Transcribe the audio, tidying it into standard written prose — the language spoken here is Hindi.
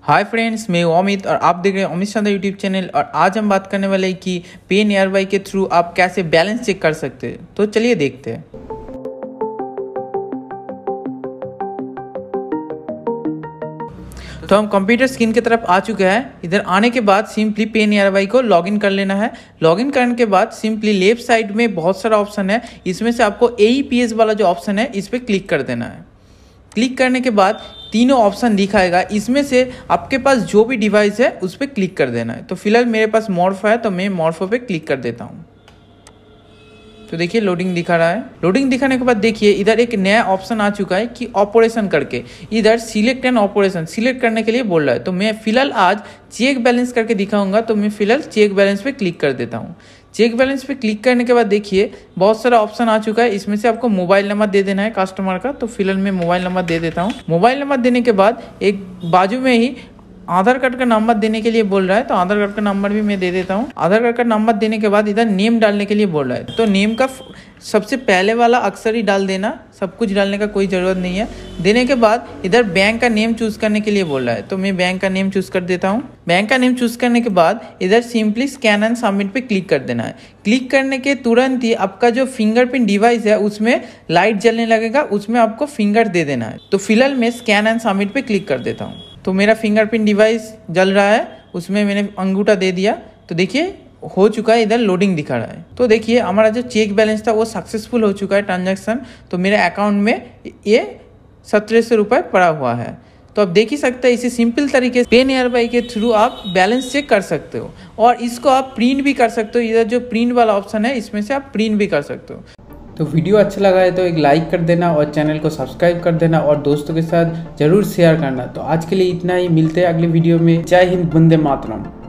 हाय फ्रेंड्स, मैं हूं अमित और आप देख रहे हैं अमित शानदार यूट्यूब चैनल। और आज हम बात करने वाले हैं कि पे नियरबाई के थ्रू आप कैसे बैलेंस चेक कर सकते हैं। तो चलिए देखते हैं। तो हम कंप्यूटर स्क्रीन की तरफ आ चुके हैं। इधर आने के बाद सिंपली पे नियरबाई को लॉगिन कर लेना है। लॉगिन करने के बाद सिंपली लेफ्ट साइड में बहुत सारा ऑप्शन है, इसमें से आपको AEPS वाला जो ऑप्शन है इस पर क्लिक कर देना है। क्लिक करने के बाद तीनों ऑप्शन दिखाएगा, इसमें से आपके पास जो भी डिवाइस है उस पर क्लिक कर देना है। तो फिलहाल मेरे पास मॉर्फो है तो मैं मॉर्फो पे क्लिक कर देता हूँ। तो देखिए लोडिंग दिखा रहा है। लोडिंग दिखाने के बाद देखिए इधर एक नया ऑप्शन आ चुका है कि ऑपरेशन करके इधर सिलेक्ट एन ऑपरेशन सिलेक्ट करने के लिए बोल रहा है। तो मैं फिलहाल आज चेक बैलेंस करके दिखाऊंगा, तो मैं फिलहाल चेक बैलेंस पे क्लिक कर देता हूँ। चेक बैलेंस पे क्लिक करने के बाद देखिए बहुत सारा ऑप्शन आ चुका है, इसमें से आपको मोबाइल नंबर दे देना है कस्टमर का। तो फिलहाल मैं मोबाइल नंबर दे देता हूँ। मोबाइल नंबर देने के बाद एक बाजू में ही आधार कार्ड का नंबर देने के लिए बोल रहा है, तो आधार कार्ड का नंबर भी मैं दे देता हूँ। आधार कार्ड का नंबर देने के बाद इधर नेम डालने के लिए बोल रहा है, तो नेम का सबसे पहले वाला अक्षर ही डाल देना, सब कुछ डालने का कोई ज़रूरत नहीं है। देने के बाद इधर बैंक का नेम चूज़ करने के लिए बोल रहा है, तो मैं बैंक का नेम चूज़ कर देता हूँ। बैंक का नेम चूज़ करने के बाद इधर सिंपली स्कैन एंड सबमिट पे क्लिक कर देना है। क्लिक करने के तुरंत ही आपका जो फिंगरप्रिंट डिवाइस है उसमें लाइट जलने लगेगा, उसमें आपको फिंगर दे देना है। तो फिलहाल मैं स्कैन एंड सबमिट पे क्लिक कर देता हूँ। तो मेरा फिंगरप्रिंट डिवाइस जल रहा है, उसमें मैंने अंगूठा दे दिया। तो देखिए हो चुका है, इधर लोडिंग दिखा रहा है। तो देखिए हमारा जो चेक बैलेंस था वो सक्सेसफुल हो चुका है ट्रांजैक्शन। तो मेरे अकाउंट में ये 1700 रुपये पड़ा हुआ है। तो आप देख ही सकते हैं, इसी सिंपल तरीके से पे नियरबाई के थ्रू आप बैलेंस चेक कर सकते हो। और इसको आप प्रिंट भी कर सकते हो, इधर जो प्रिंट वाला ऑप्शन है इसमें से आप प्रिंट भी कर सकते हो। तो वीडियो अच्छा लगा है तो एक लाइक कर देना और चैनल को सब्सक्राइब कर देना और दोस्तों के साथ ज़रूर शेयर करना। तो आज के लिए इतना ही, मिलते हैं अगले वीडियो में। जय हिंद, वंदे मातरम।